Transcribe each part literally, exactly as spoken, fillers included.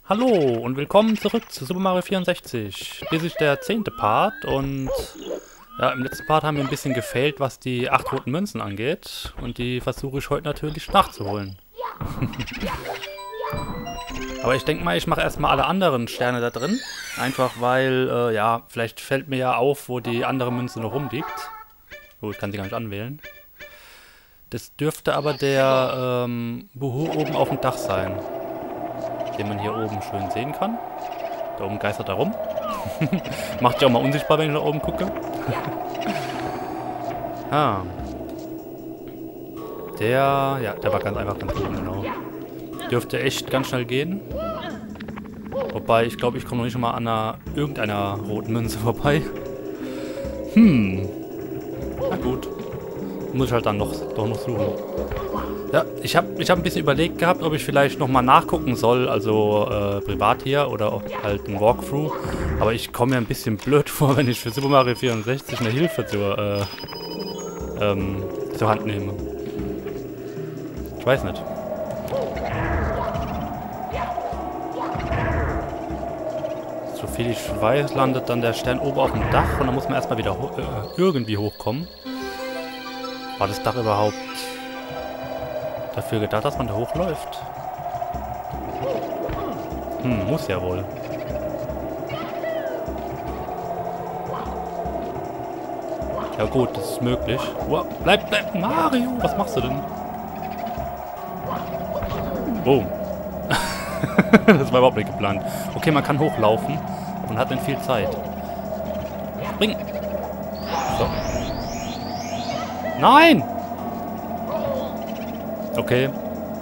Hallo und willkommen zurück zu Super Mario vierundsechzig. Dies ist der zehnte Part und ja, im letzten Part haben wir ein bisschen gefailt, was die acht roten Münzen angeht. Und die versuche ich heute natürlich nachzuholen. Aber ich denke mal, ich mache erstmal alle anderen Sterne da drin. Einfach weil, äh, ja, vielleicht fällt mir ja auf, wo die andere Münze noch rumliegt. Oh, ich kann sie gar nicht anwählen. Das dürfte aber der ähm, Buhu oben auf dem Dach sein. Den man hier oben schön sehen kann. Da oben geistert er rum. Macht sich auch mal unsichtbar, wenn ich nach oben gucke. ah. Der, ja, der war ganz einfach ganz oben, genau. Dürfte echt ganz schnell gehen. Wobei, ich glaube, ich komme noch nicht mal an einer, irgendeiner roten Münze vorbei. Hm. Na gut. Muss ich halt dann noch, doch noch suchen. Ja, ich habe ich hab ein bisschen überlegt gehabt, ob ich vielleicht nochmal nachgucken soll, also äh, privat hier oder auch halt ein Walkthrough. Aber ich komme mir ein bisschen blöd vor, wenn ich für Super Mario vierundsechzig eine Hilfe zur, äh, ähm, zur Hand nehme. Ich weiß nicht. Soviel ich weiß, landet dann der Stern oben auf dem Dach und dann muss man erstmal wieder ho äh, irgendwie hochkommen. War das Dach überhaupt dafür gedacht, dass man da hochläuft? Hm, muss ja wohl. Ja gut, das ist möglich. Wow, bleib, bleib, Mario! Was machst du denn? Boom. Das war überhaupt nicht geplant. Okay, man kann hochlaufen und hat dann viel Zeit. Spring! So. Nein! Okay.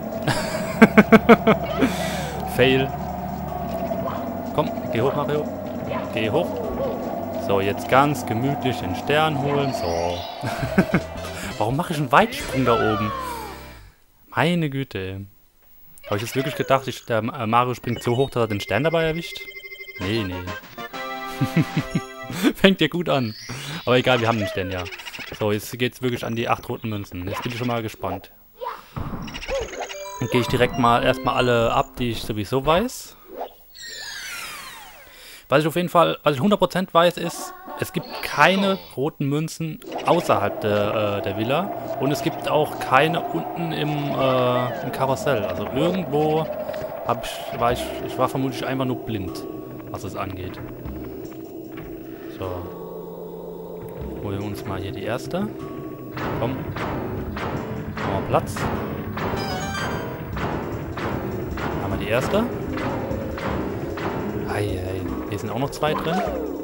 Fail. Komm, geh hoch, Mario. Geh hoch. So, jetzt ganz gemütlich den Stern holen. So. Warum mache ich einen Weitsprung da oben? Meine Güte. Habe ich jetzt wirklich gedacht, ich, der Mario springt so hoch, dass er den Stern dabei erwischt? Nee, nee. Fängt ja gut an. Aber egal, wir haben den Stern ja. So, jetzt geht's wirklich an die acht roten Münzen. Jetzt bin ich schon mal gespannt. Dann gehe ich direkt mal erstmal alle ab, die ich sowieso weiß. Was ich auf jeden Fall, was ich hundert Prozent weiß, ist, es gibt keine roten Münzen außerhalb der, äh, der Villa. Und es gibt auch keine unten im, äh, im Karussell. Also irgendwo hab ich, war ich, ich war vermutlich einfach nur blind, was es angeht. So. Holen wir uns mal hier die erste. Komm. Machen wir Platz. Haben wir die erste. Ei, ei. Hier sind auch noch zwei drin.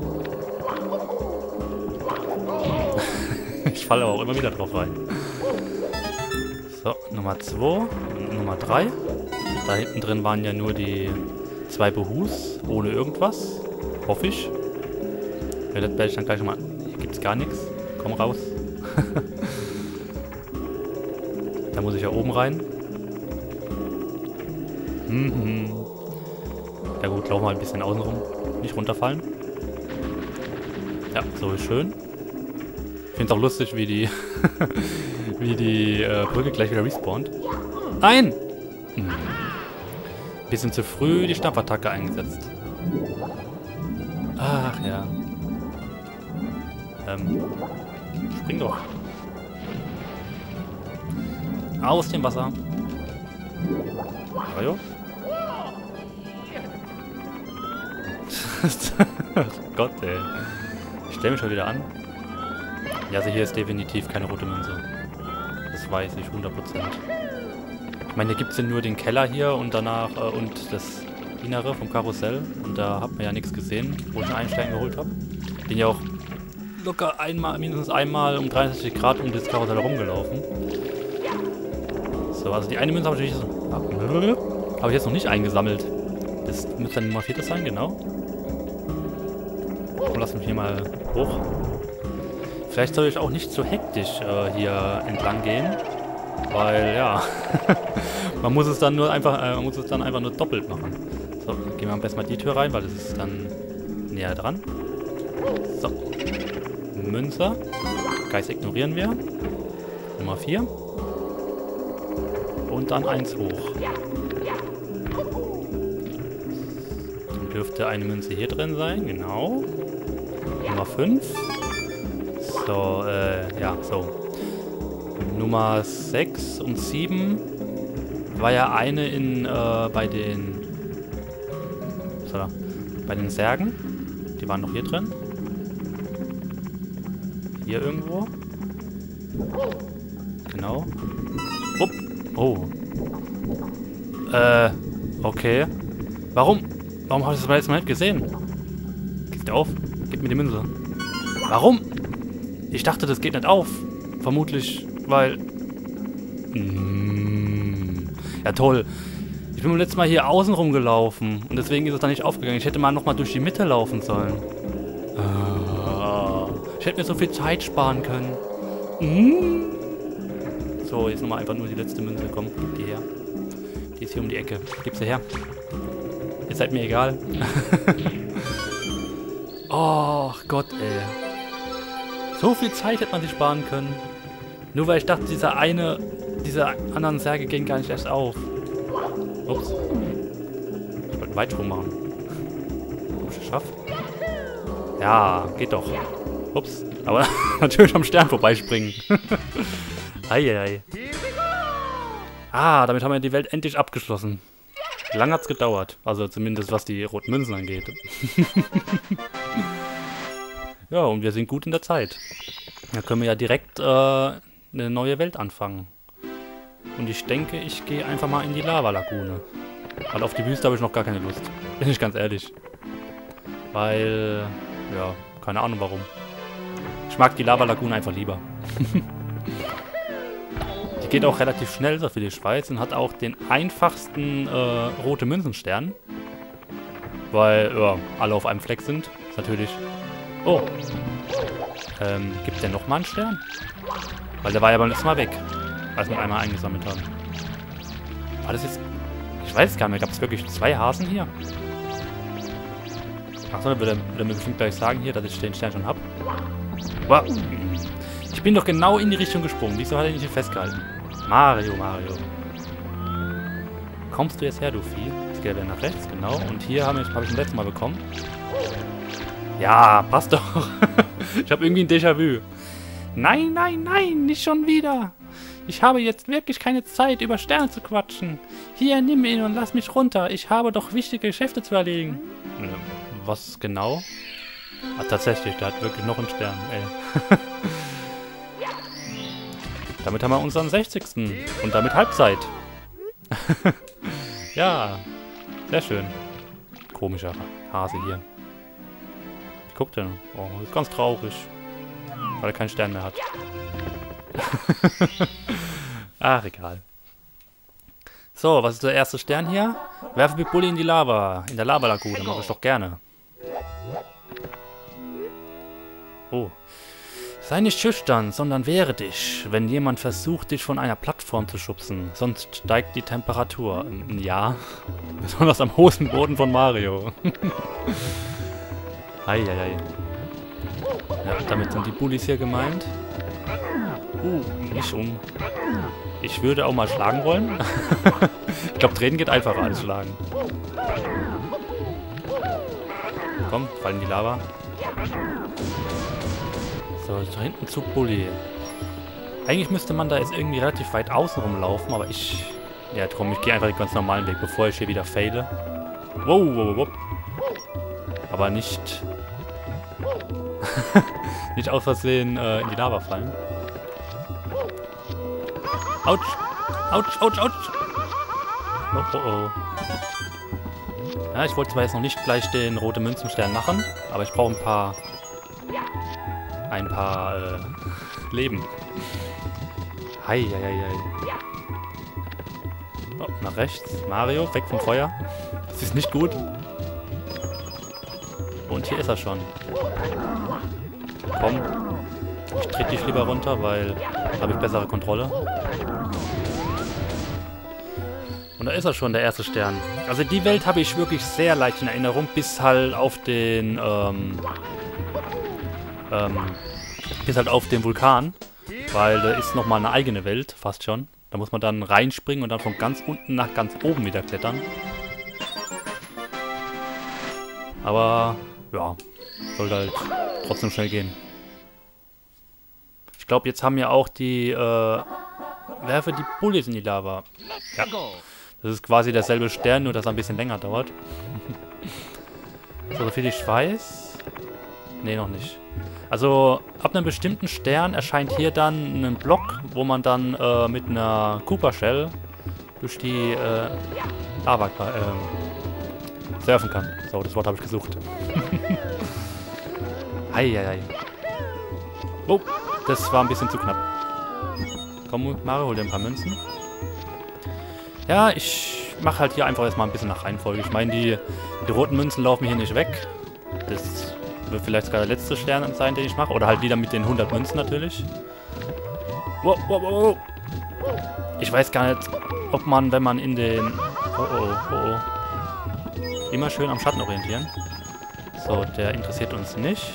Ich falle aber auch immer wieder drauf rein. So, Nummer zwei und Nummer drei. Da hinten drin waren ja nur die zwei Buhus, ohne irgendwas. Hoffe ich. Ja, das werde ich dann gleich nochmal... Hier gibt es gar nichts. Komm raus. Da muss ich ja oben rein. Mhm. Ja gut, laufen wir ein bisschen außen rum. Nicht runterfallen. Ja, so ist schön. Ich finde es auch lustig, wie die wie die äh, Brücke gleich wieder respawnt. Nein! Hm. Bisschen zu früh die Stampfattacke eingesetzt. Ach ja. Ähm. Spring doch. Aus dem Wasser. Mario? Gott, ey. Ich stelle mich schon wieder an. Ja, also hier ist definitiv keine rote Münze. Das weiß ich, hundert Prozent. Ich meine, hier gibt es ja nur den Keller hier und danach äh, und das Innere vom Karussell. Und da hat man ja nichts gesehen, wo ich einen Einstein geholt habe. Bin ja auch locker einmal, mindestens einmal um dreiundsechzig Grad um das Karussell herumgelaufen. So, also die eine Münze habe ich, hab ich jetzt noch nicht eingesammelt. Das müsste dann Nummer vier sein, genau. Komm, lass mich hier mal hoch. Vielleicht soll ich auch nicht so hektisch äh, hier entlang gehen. Weil, ja, man muss es dann nur einfach, äh, man muss es dann einfach nur doppelt machen. So, gehen wir am besten mal die Tür rein, weil das ist dann näher dran. So. Münze. Geist ignorieren wir. Nummer vier. Und dann eins hoch. dürfte eine Münze hier drin sein, genau. Nummer fünf. So, äh, ja, so. Nummer sechs und sieben war ja eine in, äh, bei den, so, bei den Särgen. Die waren noch hier drin. Hier irgendwo. Genau. Upp. Oh. Äh, okay. Warum? Warum habe ich das beim letzten Mal nicht gesehen? Geht auf. Gib mir die Münze. Warum? Ich dachte, das geht nicht auf. Vermutlich, weil... Mm, ja, toll. Ich bin beim letzten Mal hier außen rumgelaufen. Und deswegen ist es dann nicht aufgegangen. Ich hätte mal nochmal durch die Mitte laufen sollen. Uh, ich hätte mir so viel Zeit sparen können. Mm. So, jetzt nochmal einfach nur die letzte Münze. Komm, gib die her. Die ist hier um die Ecke. Gib sie her. Ihr seid mir egal. Oh Gott, ey. So viel Zeit hätte man sich sparen können. Nur weil ich dachte, dieser eine, diese anderen Särge gehen gar nicht erst auf. Ups. Ich wollte einen Weitsprung machen. Ob ich das schaffe? Ja, geht doch. Ups. Aber natürlich am Stern vorbeispringen. Eieiei. Ah, damit haben wir die Welt endlich abgeschlossen. Lang hat's gedauert. Also zumindest was die roten Münzen angeht. Ja, und wir sind gut in der Zeit. Da können wir ja direkt äh, eine neue Welt anfangen. Und ich denke, ich gehe einfach mal in die Lava-Lagune. Weil auf die Wüste habe ich noch gar keine Lust. Bin ich ganz ehrlich. Weil, ja, keine Ahnung warum. Ich mag die Lava-Lagune einfach lieber. Die geht auch relativ schnell, so viel ich weiß. Und hat auch den einfachsten äh, rote Münzenstern. Weil, ja, alle auf einem Fleck sind. Ist natürlich... Oh. Ähm, gibt der nochmal einen Stern? Weil der war ja beim letzten Mal weg. Als wir einmal eingesammelt haben. War das jetzt... Ich weiß es gar nicht mehr. Gab es wirklich zwei Hasen hier? Achso, dann würde er mir bestimmt gleich sagen hier, dass ich den Stern schon habe. Wow. Ich bin doch genau in die Richtung gesprungen. Wieso hat er nicht festgehalten? Mario, Mario. Kommst du jetzt her, du Vieh? Jetzt geht er nach rechts, genau. Und hier habe ich, hab ich das letzte Mal bekommen. Ja, passt doch. Ich habe irgendwie ein Déjà-vu. Nein, nein, nein, nicht schon wieder. Ich habe jetzt wirklich keine Zeit, über Sterne zu quatschen. Hier, nimm ihn und lass mich runter. Ich habe doch wichtige Geschäfte zu erledigen. Was genau? Ah, tatsächlich, der hat wirklich noch einen Stern, ey. Damit haben wir unseren sechzigsten Und damit Halbzeit. Ja, sehr schön. Komischer Hase hier. Wie guckt er? Oh, ist ganz traurig. Weil er keinen Stern mehr hat. Ach, egal. So, was ist der erste Stern hier? Werfe Big Bully in die Lava. In der Lava-Lagune. Mach ich doch gerne. Oh. Sei nicht schüchtern, sondern wehre dich, wenn jemand versucht, dich von einer Plattform zu schubsen. Sonst steigt die Temperatur. Ja. Besonders am hohen Boden von Mario. Eieiei. Ja, damit sind die Bullies hier gemeint. Uh, nicht um. Ich würde auch mal schlagen wollen. Ich glaube, treten geht einfacher als schlagen. Komm, fall in die Lava. So, da hinten zu Bully. Eigentlich müsste man da jetzt irgendwie relativ weit außen rumlaufen, aber ich... Ja, komm, ich gehe einfach den ganz normalen Weg, bevor ich hier wieder faile. Wow, wow, wow. Aber nicht... nicht aus Versehen äh, in die Lava fallen. Autsch! Autsch, autsch, autsch! Oh, oh, oh. Ja, ich wollte zwar jetzt noch nicht gleich den rote Münzenstern machen, aber ich brauche ein paar... ein paar, äh, Leben. Hei, hei, hei, hei. Oh, nach rechts. Mario, weg vom Feuer. Das ist nicht gut. Und hier ist er schon. Komm. Ich trete dich lieber runter, weil da habe ich bessere Kontrolle. Und da ist er schon, der erste Stern. Also die Welt habe ich wirklich sehr leicht in Erinnerung, bis halt auf den, ähm, ähm, bis halt auf den Vulkan. Weil da ist nochmal eine eigene Welt, fast schon. Da muss man dann reinspringen und dann von ganz unten nach ganz oben wieder klettern. Aber, ja, sollte halt trotzdem schnell gehen. Ich glaube, jetzt haben ja auch die, äh, werfe die Bullies in die Lava. Ja, das ist quasi derselbe Stern, nur dass er ein bisschen länger dauert. So, soviel ich weiß. Nee, noch nicht. Also, ab einem bestimmten Stern erscheint hier dann ein Block, wo man dann äh, mit einer Cooper Shell durch die äh, Lava äh, surfen kann. So, das Wort habe ich gesucht. Eieiei. Oh, das war ein bisschen zu knapp. Komm, Mario, hol dir ein paar Münzen. Ja, ich mache halt hier einfach erstmal ein bisschen nach Reihenfolge. Ich meine, die, die roten Münzen laufen hier nicht weg. Das wird vielleicht sogar der letzte Stern sein, den ich mache. Oder halt wieder mit den hundert Münzen natürlich. Wow, wow, wow. Ich weiß gar nicht, ob man, wenn man in den... Oh, oh, oh, oh. Immer schön am Schatten orientieren. So, der interessiert uns nicht.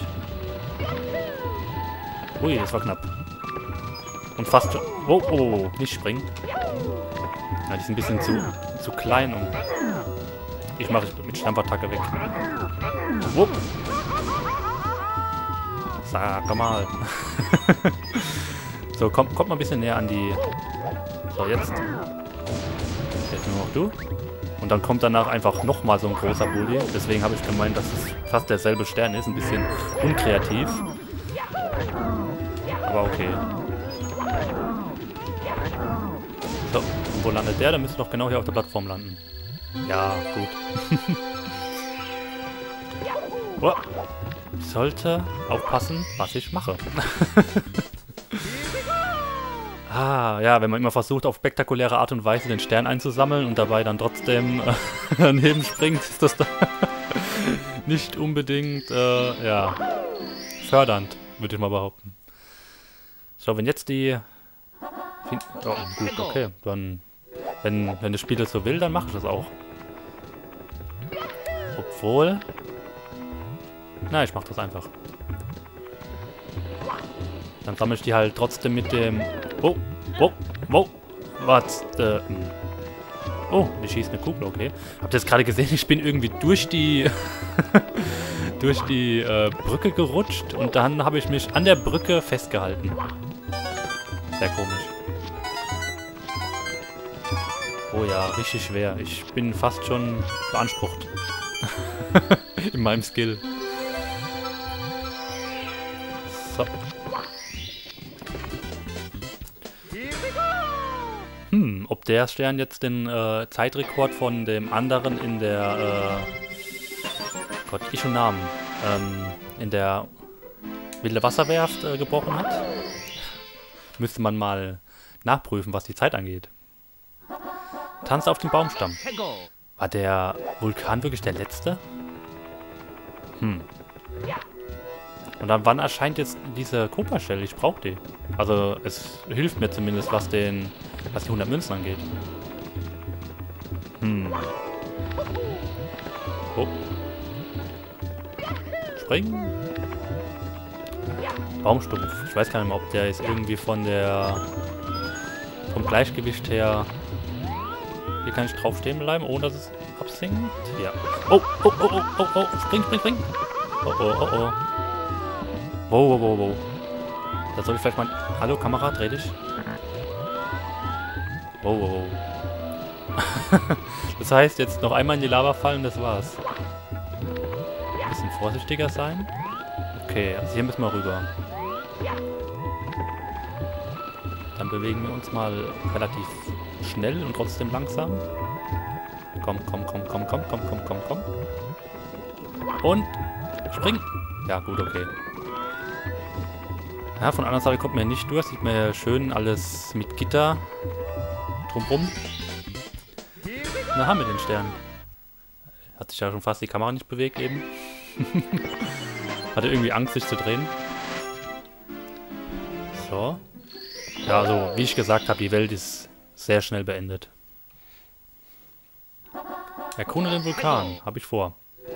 Ui, das war knapp. Und fast schon... Oh, oh, oh, nicht springen. Ja, die sind ein bisschen zu, zu klein, um... Ich mache es mit Stampfattacke weg. Wupp. Sag mal. So, kommt, kommt mal ein bisschen näher an die... So, jetzt. Jetzt nur noch du. Und dann kommt danach einfach nochmal so ein großer Bulli. Deswegen habe ich gemeint, dass es fast derselbe Stern ist. Ein bisschen unkreativ. Aber okay. So, und wo landet der? Der müsste doch genau hier auf der Plattform landen. Ja, gut. Oh. Ich sollte aufpassen, was ich mache. Ah, ja, wenn man immer versucht, auf spektakuläre Art und Weise den Stern einzusammeln und dabei dann trotzdem äh, daneben springt, ist das da nicht unbedingt, äh, ja, fördernd, würde ich mal behaupten. So, wenn jetzt die... Oh, gut, okay, dann, wenn, wenn das Spiel das so will, dann mache ich das auch. Obwohl... Na, ich mach das einfach. Dann sammle ich die halt trotzdem mit dem... Oh, oh, oh, was? Äh, oh, die schießt eine Kugel, okay. Habt ihr jetzt gerade gesehen? Ich bin irgendwie durch die... durch die äh, Brücke gerutscht und dann habe ich mich an der Brücke festgehalten. Sehr komisch. Oh ja, richtig schwer. Ich bin fast schon beansprucht. In meinem Skill. So. Hm, ob der Stern jetzt den äh, Zeitrekord von dem anderen in der, äh, Gott, ich schon Namen, ähm, in der Wilde Wasserwerft äh, gebrochen hat? Müsste man mal nachprüfen, was die Zeit angeht. Tanz auf dem Baumstamm. War der Vulkan wirklich der letzte? Hm. Und dann wann erscheint jetzt diese Cooper Shell? Ich brauche die. Also es hilft mir zumindest, was den, was die hundert Münzen angeht. Hm. Oh. Springen. Baumstumpf. Ich weiß gar nicht mehr, ob der jetzt irgendwie von der, vom Gleichgewicht her... Hier kann ich drauf stehen bleiben, ohne dass es absinkt. Ja. Oh, oh, oh, oh, oh, oh. Spring, spring, spring. Oh, oh, oh, oh. Wow, wow, wow, wow. Da soll ich vielleicht mal... Hallo, Kamera, dreh dich. Wow, wow, wow. Das heißt, jetzt noch einmal in die Lava fallen, das war's. Ein bisschen vorsichtiger sein. Okay, also hier müssen wir rüber. Dann bewegen wir uns mal relativ schnell und trotzdem langsam. Komm, komm, komm, komm, komm, komm, komm, komm, komm. Und spring. Ja, gut, okay. Ja, von der anderen Seite kommt man nicht durch. Sieht man ja schön alles mit Gitter drumrum. Na, haben wir den Stern. Hat sich ja schon fast die Kamera nicht bewegt eben. Hatte irgendwie Angst, sich zu drehen. So. Ja, also, wie ich gesagt habe, die Welt ist sehr schnell beendet. Erkunde den Vulkan. Habe ich vor.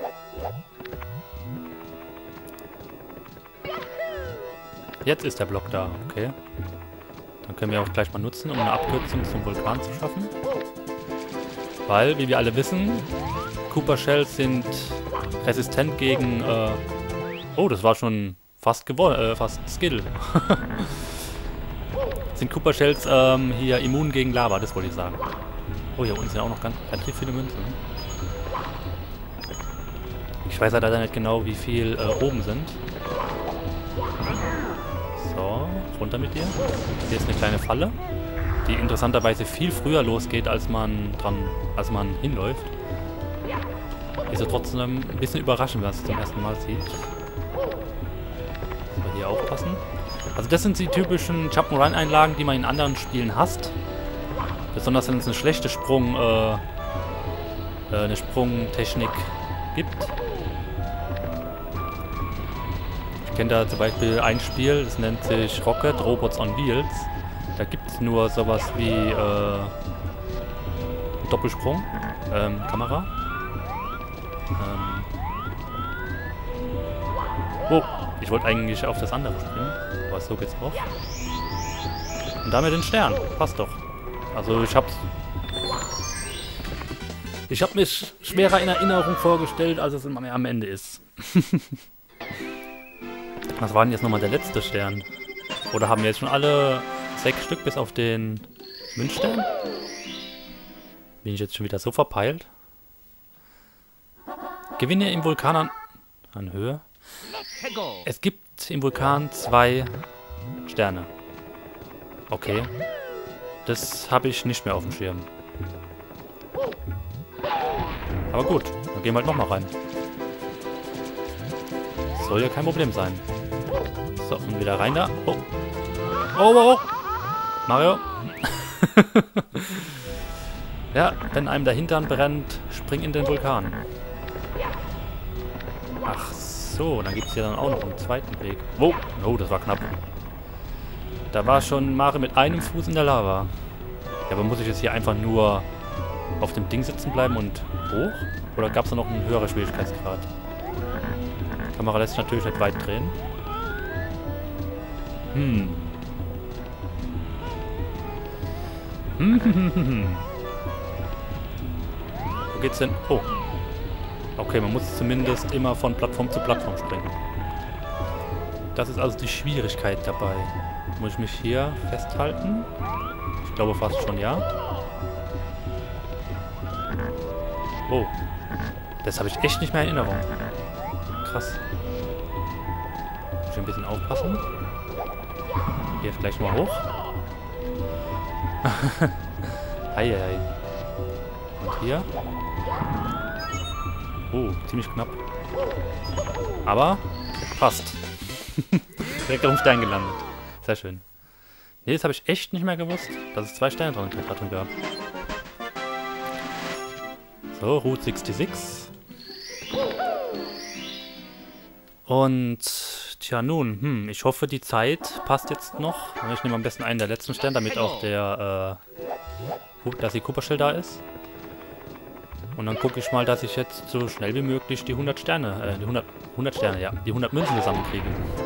Jetzt ist der Block da, okay. Dann können wir auch gleich mal nutzen, um eine Abkürzung zum Vulkan zu schaffen. Weil, wie wir alle wissen, Koopa Shells sind resistent gegen, äh oh, das war schon fast gewonnen, äh, fast Skill. Sind Koopa Shells ähm, hier immun gegen Lava, das wollte ich sagen. Oh, hier unten sind auch noch ganz relativ viele Münzen. Ich weiß leider nicht genau, wie viel äh, oben sind. So, runter mit dir. Hier ist eine kleine Falle, die interessanterweise viel früher losgeht, als man dran, als man hinläuft. Ist ja trotzdem ein bisschen überraschend, wenn man es zum ersten Mal sieht. So, hier aufpassen. Also das sind die typischen Jump'n'Run-Einlagen, die man in anderen Spielen hasst. Besonders wenn es eine schlechte Sprung, äh, äh, eine Sprungtechnik gibt. Ich kenne da zum Beispiel ein Spiel, das nennt sich Rocket Robots on Wheels. Da gibt es nur sowas wie äh, Doppelsprung, ähm, Kamera. Ähm. Oh, ich wollte eigentlich auf das andere springen, aber so geht's auch. Und damit den Stern, passt doch. Also ich hab's... Ich hab mich schwerer in Erinnerung vorgestellt, als es am Ende ist. Was war denn jetzt nochmal der letzte Stern? Oder haben wir jetzt schon alle sechs Stück bis auf den Münzstern? Bin ich jetzt schon wieder so verpeilt? Gewinne im Vulkan an, an Höhe. Es gibt im Vulkan zwei Sterne. Okay. Das habe ich nicht mehr auf dem Schirm. Aber gut, dann gehen wir halt nochmal rein. Soll ja kein Problem sein. So, und wieder rein da. Oh. Oh, oh, oh. Mario. Ja, wenn einem der Hintern brennt, spring in den Vulkan. Ach so, dann gibt es ja dann auch noch einen zweiten Weg. Oh, oh, das war knapp. Da war schon Mario mit einem Fuß in der Lava. Ja, aber muss ich jetzt hier einfach nur auf dem Ding sitzen bleiben und hoch? Oder gab es da noch einen höheren Schwierigkeitsgrad? Die Kamera lässt sich natürlich nicht weit drehen. Hm. Hm, hm, hm, hm. Wo geht's denn? Oh. Okay, man muss zumindest immer von Plattform zu Plattform springen. Das ist also die Schwierigkeit dabei. Muss ich mich hier festhalten? Ich glaube fast schon, ja. Oh. Das habe ich echt nicht mehr in Erinnerung. Krass. Muss ich ein bisschen aufpassen. Hier vielleicht mal hoch. Eieiei. Und hier. Oh, ziemlich knapp. Aber passt. Direkt auf dem Stein gelandet. Sehr schön. Nee, das habe ich echt nicht mehr gewusst, dass es zwei Steine dran, dran gab. So, Route sechsundsechzig. Und, tja nun, hm, ich hoffe die Zeit passt jetzt noch. Ich nehme am besten einen der letzten Sterne, damit auch der, äh, dass die Koopa Shell da ist. Und dann gucke ich mal, dass ich jetzt so schnell wie möglich die hundert Sterne, äh, die hundert, hundert Sterne, ja, die hundert Münzen zusammenkriege.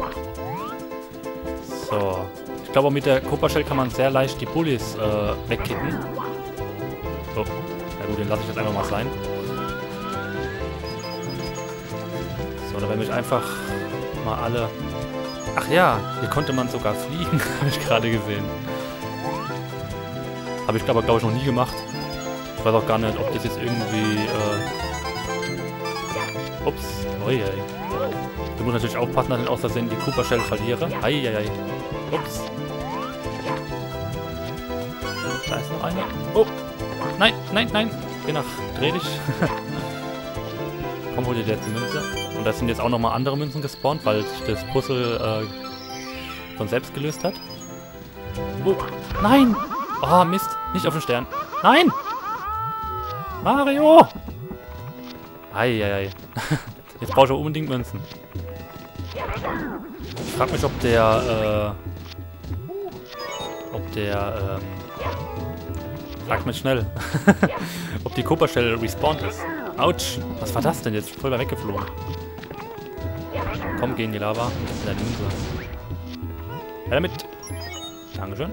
So. Ich glaube, mit der Koopa Shell kann man sehr leicht die Bullies äh, wegkicken. Oh. Na gut, den lasse ich jetzt einfach mal sein. So, da werden wir einfach mal alle... Ach ja, hier konnte man sogar fliegen, habe ich gerade gesehen. Habe ich aber, glaube ich, noch nie gemacht. Ich weiß auch gar nicht, ob das jetzt irgendwie... Äh Ups. Oi, oi. Ich muss natürlich aufpassen, dass ich aus Versehen die Koopa Shell verliere. Eieiei. Ups. Da ist noch einer. Oh. Nein, nein, nein. Geh nach. Dreh dich. Komm, hol dir jetzt die Münze. Und da sind jetzt auch nochmal andere Münzen gespawnt, weil sich das Puzzle äh, von selbst gelöst hat. Oh. Nein! Oh, Mist. Nicht auf den Stern. Nein! Mario! Eieiei. Jetzt brauche ich auch unbedingt Münzen. Ich frage mich, ob der, äh, ob der, ähm, frag mich schnell, ob die Koopa Shell respawned ist. Autsch, was war das denn jetzt? Voll weit weggeflogen. Komm, geh in die Lava. Deine Münze. Ja, damit. Dankeschön.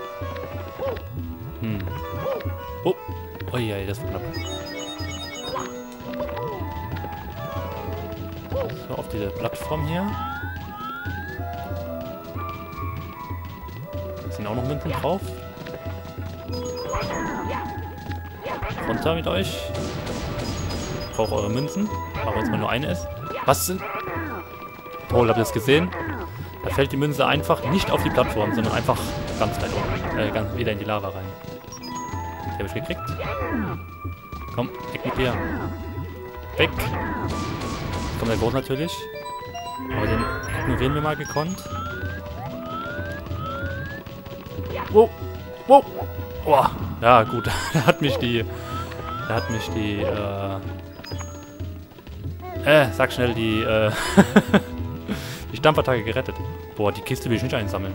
Hm. Oh. Oh ja, das war knapp. So, auf diese Plattform hier. Da sind auch noch Münzen drauf. Runter mit euch. Ich brauche eure Münzen, auch wenn es mal nur eine ist. Was sind... Oh, habt ihr das gesehen? Da fällt die Münze einfach nicht auf die Plattform, sondern einfach ganz weit unten. Äh, ganz wieder in die Lava rein. Die habe ich gekriegt. Komm, weg mit dir. Weg! Jetzt kommt der Groß natürlich. Aber den ignorieren wir mal gekonnt. Wow! Wow! Boah! Ja, gut. Da hat mich die... Da hat mich die, äh... Äh, sag schnell, die, äh... die Stampfattacke gerettet. Boah, die Kiste will ich nicht einsammeln.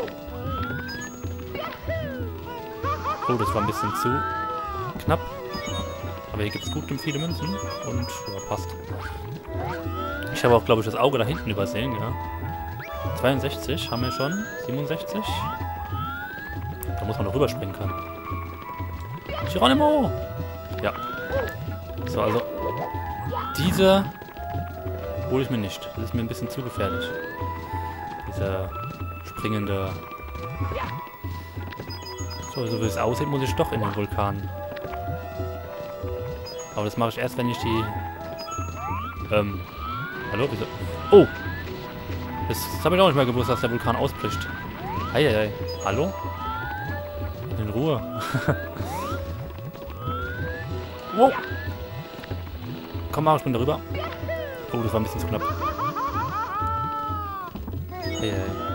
Oh, das war ein bisschen zu knapp. Aber hier gibt es gut und viele Münzen. Und, ja, passt. Ich habe auch, glaube ich, das Auge da hinten übersehen, ja. zweiundsechzig haben wir schon. siebenundsechzig. Da muss man noch rüberspringen können. Geronimo! Ja. So, also... Diese... hole ich mir nicht. Das ist mir ein bisschen zu gefährlich. Diese springende... So, so wie es aussieht, muss ich doch in den Vulkan. Aber das mache ich erst, wenn ich die... Ähm... Hallo? Wieso? Oh! Das, das habe ich auch nicht mehr gewusst, dass der Vulkan ausbricht. Eieiei. Hallo? In Ruhe. Wow! Komm mal, ich bin darüber. Oh, das war ein bisschen zu knapp. Eieiei.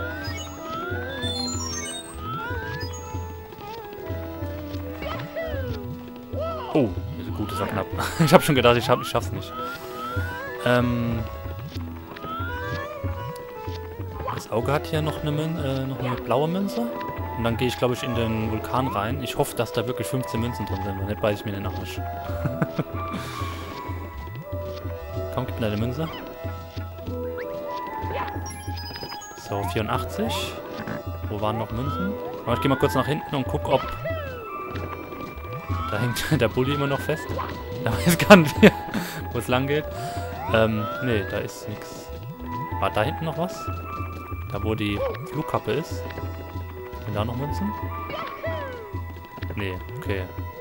Oh, gut, das war knapp. Ich habe schon gedacht, ich, schaff, ich schaff's nicht. Ähm, das Auge hat hier noch eine, Mün äh, noch eine blaue Münze. Und dann gehe ich, glaube ich, in den Vulkan rein. Ich hoffe, dass da wirklich fünfzehn Münzen drin sind, weil nicht beiße ich mir den Arsch. Komm, gib mir deine Münze. So, vierundachtzig. Wo waren noch Münzen? Aber ich gehe mal kurz nach hinten und guck, ob... Da hängt der Bulli immer noch fest. Da weiß gar nicht, wo es lang geht. Ähm, nee, da ist nichts. War da hinten noch was? Da, wo die Flugkappe ist. Sind da noch Münzen? Nee, okay.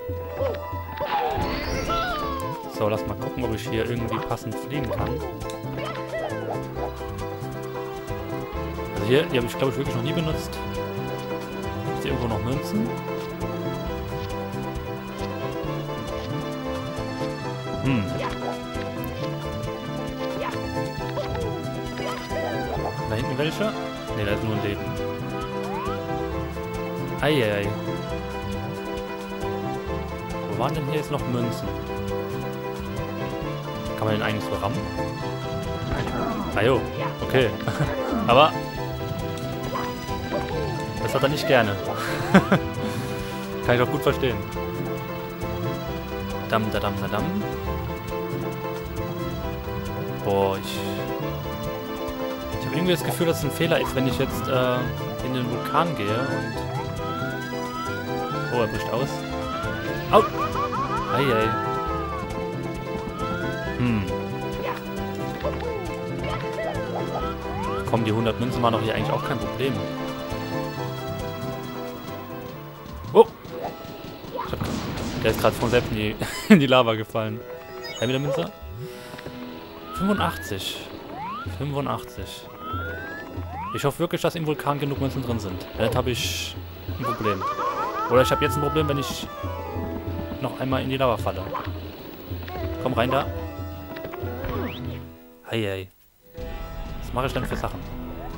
So, lass mal gucken, ob ich hier irgendwie passend fliegen kann. Also hier, die habe ich, glaube ich, wirklich noch nie benutzt. Gibt es hier irgendwo noch Münzen? Hm. Da hinten welche? Ne, da ist nur ein Leben. Eieiei. Wo waren denn hier jetzt noch Münzen? Kann man den eigentlich so rammen? Ah jo, okay. Aber das hat er nicht gerne. Kann ich auch gut verstehen. Dam, da, dam, da, dam. Boah, ich... Ich habe irgendwie das Gefühl, dass es ein Fehler ist, wenn ich jetzt äh, in den Vulkan gehe und... Oh, er bricht aus. Au! Eieiei. Hm. Komm, die hundert Münzen waren doch hier eigentlich auch kein Problem. Oh! Ich hab, der ist gerade von selbst in die, in die Lava gefallen. Ein wieder Münze? fünfundachtzig. fünfundachtzig. Ich hoffe wirklich, dass im Vulkan genug Münzen drin sind. Wenn nicht, habe ich ein Problem. Oder ich habe jetzt ein Problem, wenn ich noch einmal in die Lava falle. Komm rein da. Heiei. Was mache ich denn für Sachen?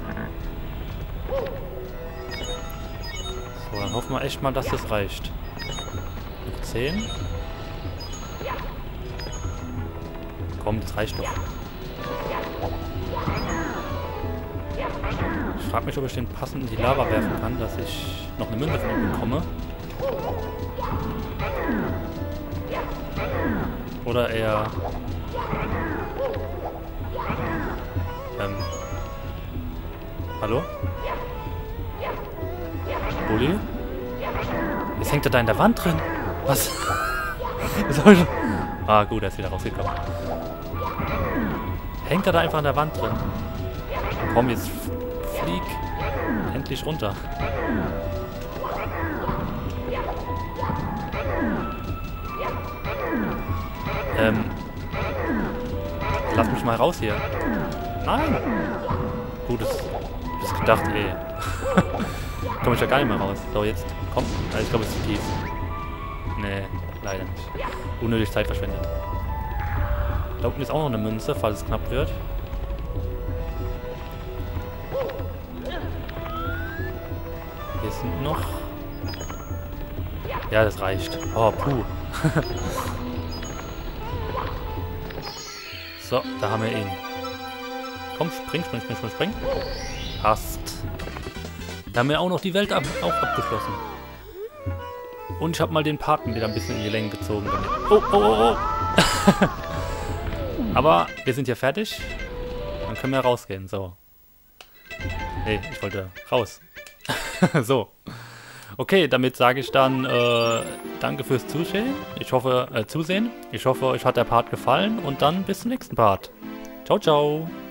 So, dann hoffen wir echt mal, dass das reicht. Noch zehn. Komm, das reicht doch. Ich frage mich, ob ich den passend in die Lava werfen kann, dass ich noch eine Münze von ihm bekomme. Oder eher... Ähm... Hallo? Bulli? Jetzt hängt er da in der Wand drin. Was? Das hab ich schon... Ah, gut, er ist wieder rausgekommen. Hängt er da einfach an der Wand drin? Komm, jetzt flieg endlich runter. Ähm. Lass mich mal raus hier. Nein! Gutes. Ich hab gedacht, ey. Komm ich ja gar nicht mehr raus. So, jetzt. Komm. Also ich glaube, es ist zu tief. Nee, leider nicht. Unnötig Zeit verschwendet. Da unten ist auch noch eine Münze, falls es knapp wird. Hier sind noch... Ja, das reicht. Oh, puh. So, da haben wir ihn. Komm, spring, spring, spring, spring, spring. Passt. Da haben wir auch noch die Welt ab auch abgeschlossen. Und ich habe mal den Paten wieder ein bisschen in die Länge gezogen. Damit. Oh, oh, oh, oh. Aber wir sind hier fertig. Dann können wir rausgehen. So. Nee, ich wollte raus. So. Okay, damit sage ich dann äh, danke fürs Zusehen. Ich hoffe, äh, Zusehen. Ich hoffe, euch hat der Part gefallen und dann bis zum nächsten Part. Ciao, ciao.